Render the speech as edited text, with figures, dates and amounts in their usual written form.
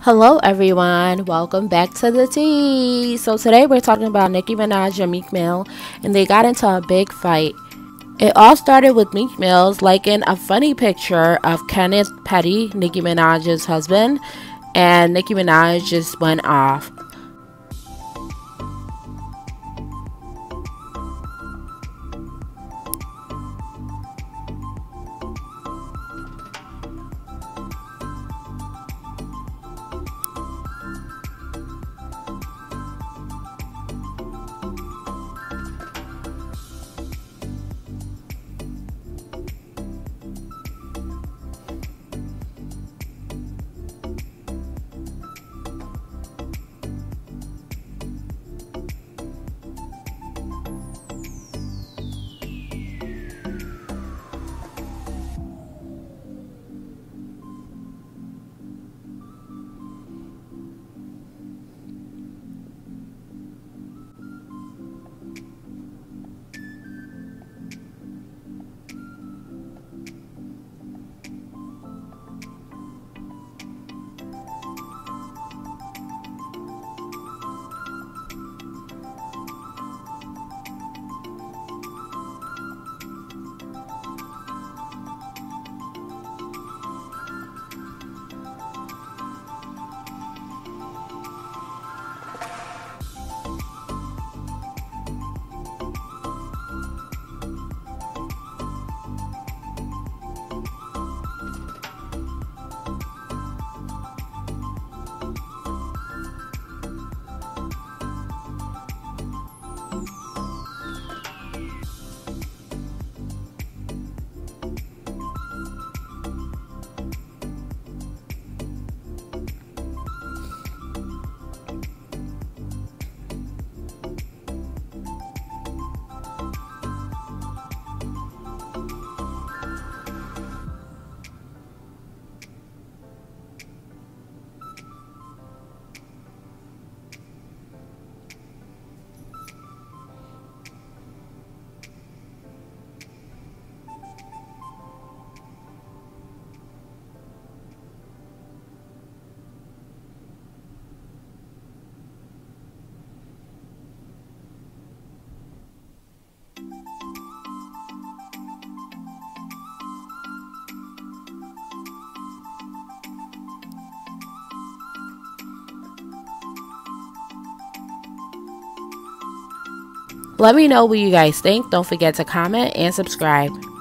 Hello everyone, welcome back to the tea. So today we're talking about Nicki Minaj and Meek Mill, and they got into a big fight. It all started with Meek Mill's liking a funny picture of Kenneth Petty, Nicki Minaj's husband, and Nicki Minaj just went off. Let me know what you guys think. Don't forget to comment and subscribe.